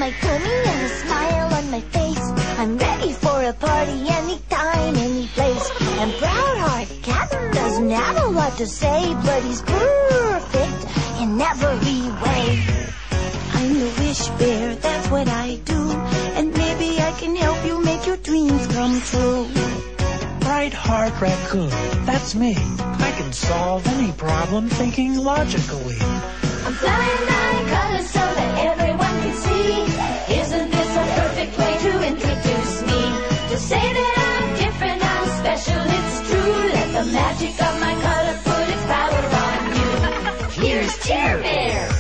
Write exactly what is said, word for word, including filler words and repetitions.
my tummy and a smile on my face. I'm ready for a party anytime, any place. And Proud Cat doesn't have a lot to say, but he's perfect in every way. I'm the Wish Bear, that's what I do, and maybe I can help you make your dreams come true. Bright Heart Raccoon, that's me. I can solve any problem thinking logically. I'm flying nine colors so that everyone can see. Isn't this a perfect way to introduce me? To say that I'm different, I'm special, it's true. Let the magic of my color put its power on you. Here's Cheer Bear.